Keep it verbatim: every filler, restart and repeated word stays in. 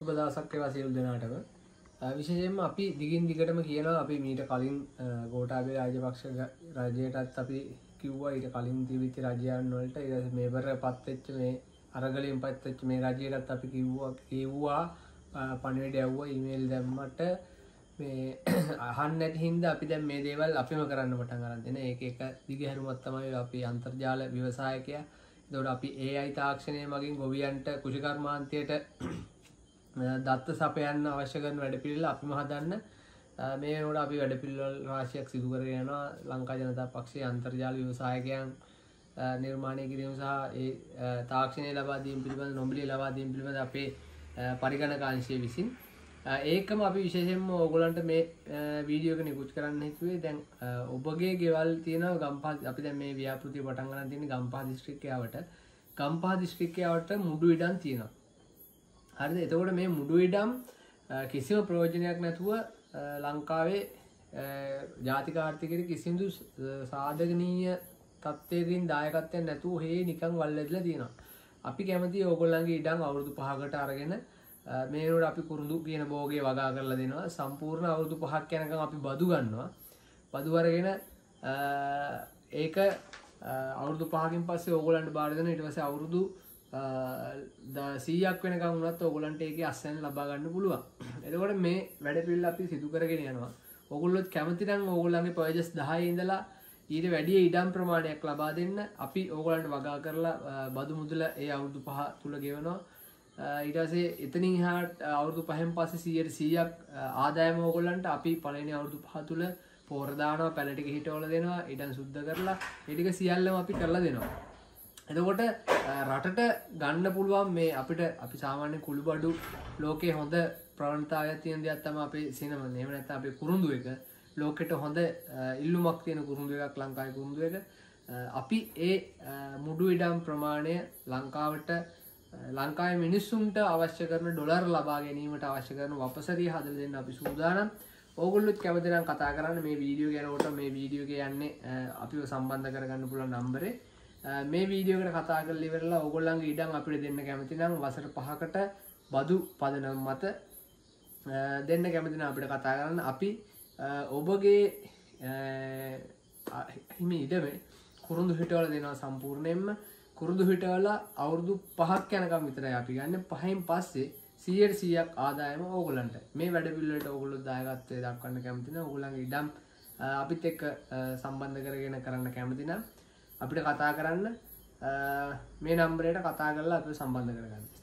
දවසක් ඒවා සියලු දෙනාටම විශේෂයෙන්ම අපි දිගින් දිගටම කියනවා අපි මීට කලින් ගෝඨාභය රාජපක්ෂ රජයටත් අපි කිව්වා ඊට කලින් තිබිච්ච රජයන් වලට ඊට මේවරපත් වෙච්ච මේ අරගලෙන් පත් වෙච්ච මේ රජයටත් අපි කිව්වා කිව්වා පණිවිඩය යවුවා ඊමේල් දැම්මට මේ අහන්න නැති හින්දා අපි දැන් මේ දේවල් අපිම කරන්න පටන් ගන්න දෙන ඒක එක දිගහැරුමක් තමයි අපි අන්තර්ජාල ව්‍යවසායකයා. ඒතකොට අපි A I තාක්ෂණය මගින් ගොවියන්ට කෘෂිකර්මාන්තයට දත්ත සපයන්න අවශ්‍ය කරන වැඩපිළිවෙල අපිම හදන්න මේ වෙනකොට අපි වැඩපිළිවෙල රාශියක් සිදු කරගෙන යනවා ලංකා ජනතා පක්ෂයේ අන්තර්ජාල ව්‍යවසායකයන් නිර්මාණය කිරීම සහ ඒ තාක්ෂණය ලබා දීම පිළිබඳ නොමිලේ ලබා දීම පිළිබඳ අපේ පරිගණක අංශය විසින් ඒකම අපි විශේෂයෙන්ම ඕගොල්ලන්ට මේ වීඩියෝ එක නිකුත් කරන්න හිතුවේ දැන් ඔබගේ ගෙවල් තියෙනවා ගම්පහ අපි දැන් මේ ව්‍යාපෘතිය පටන් ගන්න තියෙන්නේ ගම්පහ දිස්ත්‍රික්කයට ගම්පහ දිස්ත්‍රික්කයට මුඩු ඉඩම් තියෙනවා. හරිද? එතකොට මේ මුඩු ඉඩම් කිසිම ප්‍රයෝජනයක් නැතුව ලංකාවේ ජාතික ආර්ථිකයේ කිසිදු සාධකනීය තත්ත්වයකින් දායකත්වයක් නැතුව හේ නිකන් වල්ලෙදලා තියෙනවා. අපි කැමතියි ඕගොල්ලන්ගේ ඉඩම් අවුරුදු පහකට අරගෙන මේ වෙනකොට අපි කුරුඳු කියන භෝගේ වගා කරලා දෙනවා. සම්පූර්ණ අවුරුදු පහක් යනකම් අපි බදු ගන්නවා. බදු අරගෙන ඒක අවුරුදු පහකින් පස්සේ ඕගොල්ලන්ට බාර දෙනවා. ඊට පස්සේ අවුරුදු සීයක් වෙනකම් වුණත් ඕගොල්ලන්ට ඒකේ අස්වැන්න ලබා ගන්න පුළුවන්. එතකොට මේ වැඩ පිළිවෙල අපි සිදු කරගෙන යනවා. ඕගොල්ලොත් කැමති නම් ඕගොල්ලන්ගේ පර්චේස් දහය ඉඳලා ඊට වැඩි ඉඩම් ප්‍රමාණයක් ලබා දෙන්න අපි ඕගොල්ලන්ට වගා කරලා බදු මුදල ඒ අවුරුදු පහ තුල ගෙවනවා. ඊට පස්සේ එතනින් එහාට අවුරුදු පහෙන් පස්සේ සීයට සීයක් ආදායම ඕගොල්ලන්ට අපි පළවෙනි අවුරුදු පහ තුල පෝර දානවා, පැල ටික හිටවල දෙනවා, ඉඩම් සුද්ධ කරලා ඒ ටික සියල්ලම අපි කරලා දෙනවා. එතකොට රටට ගන්න පුළුවන් මේ අපිට අපි සාමාන්‍ය කුළුබඩු ලෝකේ හොඳ ප්‍රවණතාවයක් තියෙන දෙයක් තමයි අපේ සිනම. එහෙම නැත්නම් අපේ කුරුඳු එක ලෝකෙට හොඳ ඉල්ලුමක් තියෙන කුරුඳු එකක් ලංකාවේ කුරුඳු එක. අපි ඒ මුඩු ඉඩම් ප්‍රමාණය ලංකාවට ලංකාවේ මිනිස්සුන්ට අවශ්‍ය කරන ඩොලර් ලබා ගැනීමට අවශ්‍ය කරන වපසරිය හදලා දෙන්න අපි සූදානම්. ඕගොල්ලොත් කැමති නම් කතා කරන්න මේ වීඩියෝ ගැනකොට මේ වීඩියෝ එක යන්නේ අපිව සම්බන්ධ කරගන්න පුළුවන් නම්බරේ. මේ වීඩියෝ එකට කතා කරලා ඉවරලා ඕගොල්ලන්ගේ ඉඩම් අපිට දෙන්න කැමති නම් වසර පහකට බදු පදනම් මත දෙන්න කැමති නම් අපිට කතා කරන්න. අපි ඔබගේ හිමි ඉඩමේ කුරුඳු හිටවල දෙනවා සම්පූර්ණයෙන්ම. කුරුඳු හිටවල අවුරුදු පහක් යනකම් විතරයි අපි ගන්න. පහෙන් පස්සේ සීයට සීයක් ආදායම ඕගොල්ලන්ට. මේ වැඩ පිළිවෙලට ඕගොල්ලෝ දායකත්වයේ දක්වන්න කැමති නම් ඕගොල්ලන්ගේ ඉඩම් අපිත් එක්ක සම්බන්ධ කරගෙන කරන්න කැමති නම් අපිට කතා කරන්න මේ නම්බරයට කතා කරලා අපිව සම්බන්ධ කරගන්න.